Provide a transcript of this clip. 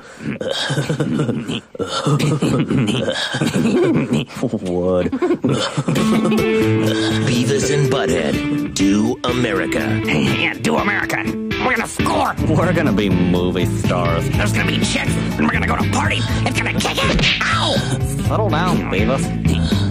Wood. Beavis and Butthead Do America. Yeah, do America. We're gonna score. We're gonna be movie stars. There's gonna be chicks, and we're gonna go to parties. It's gonna kick it. Ow! Settle down, Beavis.